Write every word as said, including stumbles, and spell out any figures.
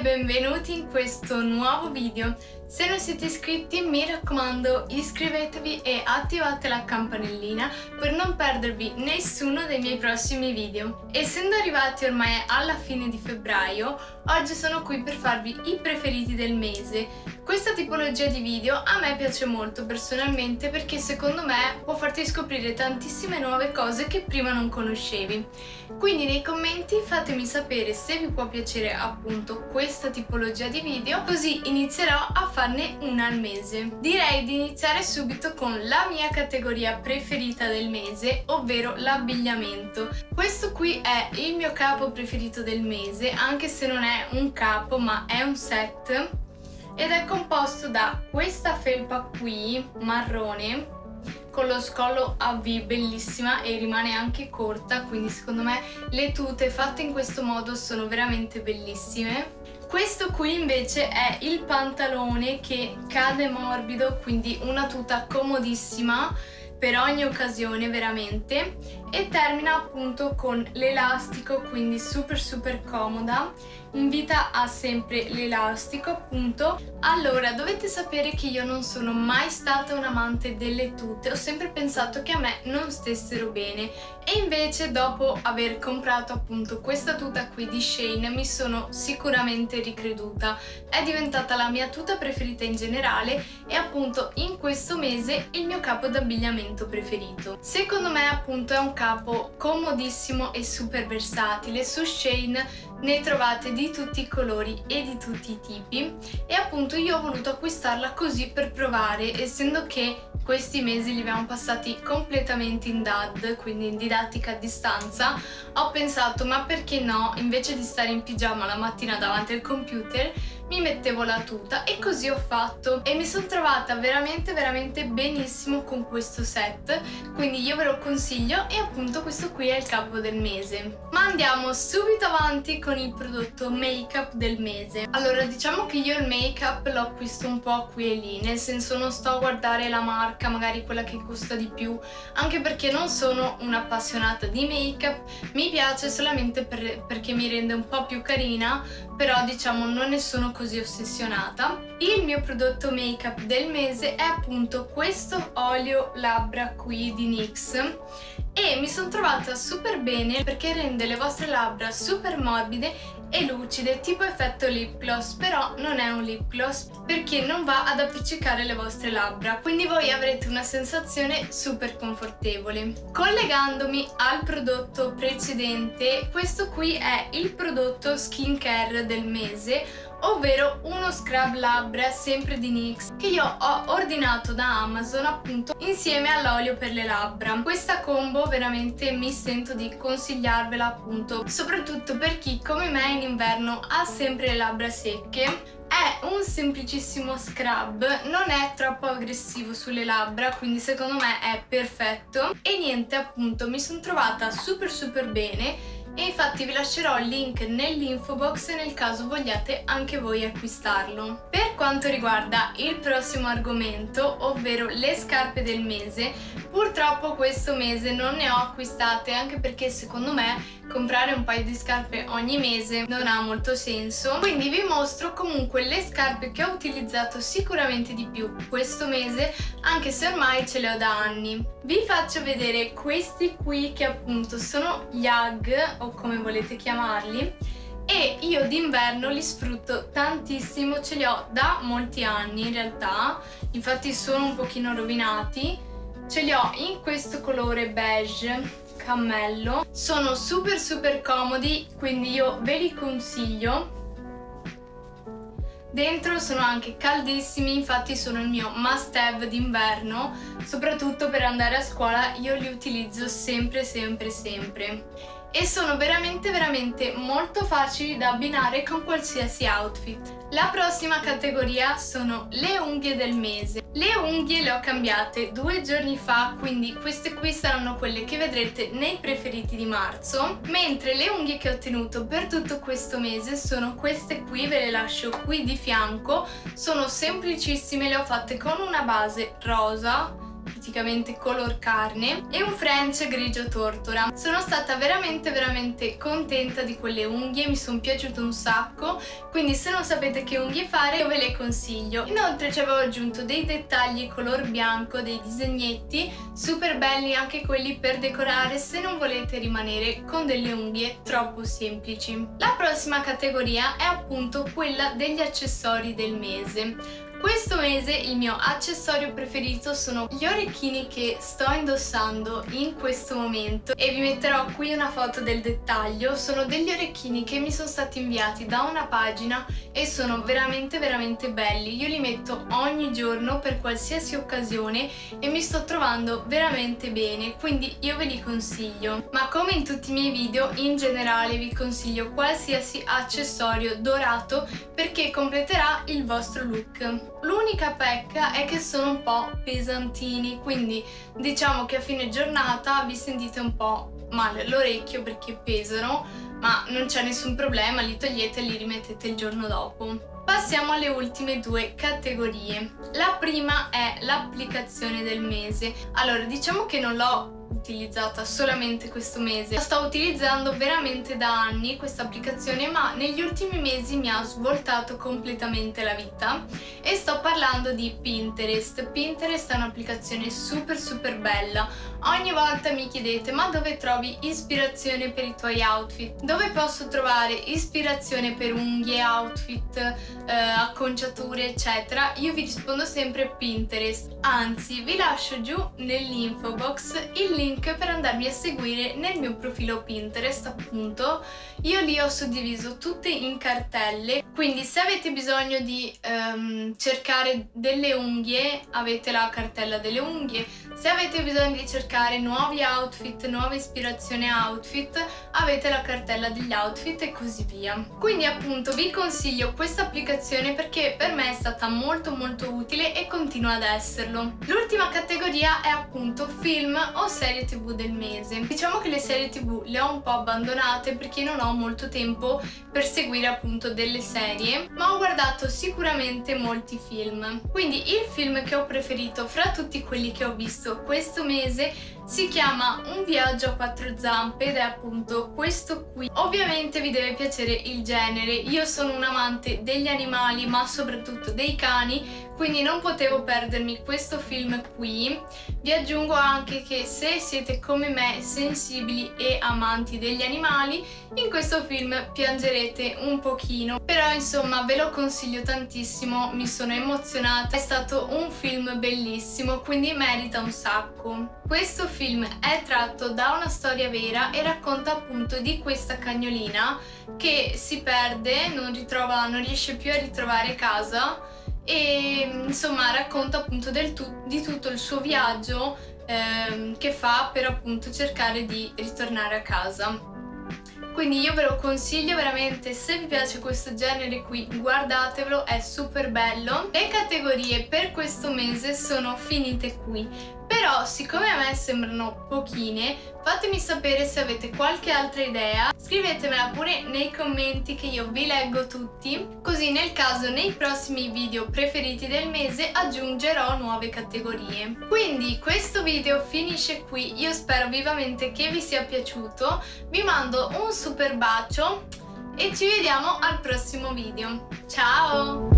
benvenuti in questo nuovo video. Se non siete iscritti mi raccomando iscrivetevi e attivate la campanellina per non perdervi nessuno dei miei prossimi video. Essendo arrivati ormai alla fine di febbraio, oggi sono qui per farvi i preferiti del mese. Questa tipologia di video a me piace molto personalmente perché secondo me può farti scoprire tantissime nuove cose che prima non conoscevi. Quindi nei commenti fatemi sapere se vi può piacere appunto questa tipologia di video, così inizierò a farne una al mese. Direi di iniziare subito con la mia categoria preferita del mese, ovvero l'abbigliamento. Questo qui è il mio capo preferito del mese, anche se non è un capo ma è un set, ed è composto da questa felpa qui marrone con lo scollo a V bellissima e rimane anche corta, quindi secondo me le tute fatte in questo modo sono veramente bellissime. Questo qui invece è il pantalone che cade morbido, quindi una tuta comodissima per ogni occasione veramente, e termina appunto con l'elastico, quindi super super comoda. In vita ha sempre l'elastico appunto. Allora, dovete sapere che io non sono mai stata un amante delle tute, ho sempre pensato che a me non stessero bene, e invece dopo aver comprato appunto questa tuta qui di Shein mi sono sicuramente ricreduta. È diventata la mia tuta preferita in generale e appunto in questo mese il mio capo d'abbigliamento preferito. Secondo me appunto è un capo comodissimo e super versatile. Su Shein ne trovate di tutti i colori e di tutti i tipi, e appunto io ho voluto acquistarla così per provare, essendo che questi mesi li abbiamo passati completamente in D A D, quindi in didattica a distanza. Ho pensato, ma perché no, invece di stare in pigiama la mattina davanti al computer mi mettevo la tuta, e così ho fatto e mi sono trovata veramente veramente benissimo con questo set, quindi io ve lo consiglio. E appunto questo qui è il capo del mese. Ma andiamo subito avanti con il prodotto make up del mese. Allora, diciamo che io il make up lo acquisto un po' qui e lì, nel senso non sto a guardare la marca, magari quella che costa di più, anche perché non sono un'appassionata di make up, mi piace solamente per, perché mi rende un po' più carina, però diciamo non ne sono così ossessionata. Il mio prodotto make up del mese è appunto questo olio labbra qui di N Y X, e mi sono trovata super bene perché rende le vostre labbra super morbide e lucide, tipo effetto lip gloss, però non è un lip gloss perché non va ad appiccicare le vostre labbra, quindi voi avrete una sensazione super confortevole. Collegandomi al prodotto precedente, questo qui è il prodotto skincare del mese, ovvero uno scrub labbra sempre di N Y X che io ho ordinato da Amazon appunto insieme all'olio per le labbra. Questa combo veramente mi sento di consigliarvela appunto soprattutto per chi come me in inverno ha sempre le labbra secche. È un semplicissimo scrub, non è troppo aggressivo sulle labbra, quindi secondo me è perfetto. E niente, appunto mi sono trovata super super bene, e infatti vi lascerò il link nell'info box nel caso vogliate anche voi acquistarlo. Per quanto riguarda il prossimo argomento, ovvero le scarpe del mese, purtroppo questo mese non ne ho acquistate, anche perché secondo me comprare un paio di scarpe ogni mese non ha molto senso. Quindi vi mostro comunque le scarpe che ho utilizzato sicuramente di più questo mese, anche se ormai ce le ho da anni. Vi faccio vedere questi qui che appunto sono gli Ugg, o come volete chiamarli, e io d'inverno li sfrutto tantissimo, ce li ho da molti anni in realtà, infatti sono un pochino rovinati. Ce li ho in questo colore beige cammello, sono super super comodi, quindi io ve li consiglio. Dentro sono anche caldissimi, infatti sono il mio must have d'inverno, soprattutto per andare a scuola io li utilizzo sempre sempre sempre. E sono veramente veramente molto facili da abbinare con qualsiasi outfit. La prossima categoria sono le unghie del mese. Le unghie le ho cambiate due giorni fa, quindi queste qui saranno quelle che vedrete nei preferiti di marzo, mentre le unghie che ho tenuto per tutto questo mese sono queste qui, ve le lascio qui di fianco. Sono semplicissime, le ho fatte con una base rosa, praticamente color carne, e un French grigio tortora. Sono stata veramente veramente contenta di quelle unghie, mi sono piaciute un sacco, quindi se non sapete che unghie fare io ve le consiglio. Inoltre ci avevo aggiunto dei dettagli color bianco, dei disegnetti super belli, anche quelli per decorare se non volete rimanere con delle unghie troppo semplici. La prossima categoria è appunto quella degli accessori del mese. Questo mese il mio accessorio preferito sono gli orecchini che sto indossando in questo momento, e vi metterò qui una foto del dettaglio. Sono degli orecchini che mi sono stati inviati da una pagina e sono veramente veramente belli. Io li metto ogni giorno per qualsiasi occasione e mi sto trovando veramente bene, quindi io ve li consiglio. Ma come in tutti i miei video, in generale vi consiglio qualsiasi accessorio dorato perché completerà il vostro look. L'unica pecca è che sono un po' pesantini, quindi diciamo che a fine giornata vi sentite un po' male all'orecchio perché pesano, ma non c'è nessun problema, li togliete e li rimettete il giorno dopo. Passiamo alle ultime due categorie. La prima è l'applicazione del mese. Allora, diciamo che non l'ho utilizzata solamente questo mese, la sto utilizzando veramente da anni questa applicazione, ma negli ultimi mesi mi ha svoltato completamente la vita, e sto parlando di Pinterest. Pinterest è un'applicazione super super bella. Ogni volta mi chiedete: ma dove trovi ispirazione per i tuoi outfit? Dove posso trovare ispirazione per unghie, outfit, eh, acconciature eccetera? Io vi rispondo sempre Pinterest. Anzi, vi lascio giù nell'info box il link per andarmi a seguire nel mio profilo Pinterest, appunto. Io lì ho suddiviso tutte in cartelle, quindi se avete bisogno di ehm, cercare delle unghie avete la cartella delle unghie, se avete bisogno di cercare nuovi outfit, nuova ispirazione outfit, avete la cartella degli outfit e così via. Quindi appunto vi consiglio questa applicazione perché per me è stata molto molto utile e continua ad esserlo. L'ultima categoria è appunto film o serie tv del mese. Diciamo che le serie tv le ho un po' abbandonate perché non ho molto tempo per seguire appunto delle serie, ma ho guardato sicuramente molti film. Quindi il film che ho preferito fra tutti quelli che ho visto questo mese si chiama Un viaggio a quattro zampe ed è appunto questo qui. Ovviamente vi deve piacere il genere, io sono un amante degli animali ma soprattutto dei cani, quindi non potevo perdermi questo film qui. Vi aggiungo anche che se siete come me sensibili e amanti degli animali, in questo film piangerete un pochino, però insomma ve lo consiglio tantissimo, mi sono emozionata, è stato un film bellissimo, quindi merita un sacco. Questo film è tratto da una storia vera e racconta appunto di questa cagnolina che si perde, non ritrova, non riesce più a ritrovare casa, e insomma racconta appunto del tu- di tutto il suo viaggio ehm, che fa per appunto cercare di ritornare a casa. Quindi io ve lo consiglio veramente, se vi piace questo genere qui guardatevelo, è super bello. Le categorie per questo mese sono finite qui, però siccome a me sembrano pochine, fatemi sapere se avete qualche altra idea, scrivetemela pure nei commenti che io vi leggo tutti, così nel caso nei prossimi video preferiti del mese aggiungerò nuove categorie. Quindi questo video finisce qui, io spero vivamente che vi sia piaciuto, vi mando un super bacio e ci vediamo al prossimo video. Ciao!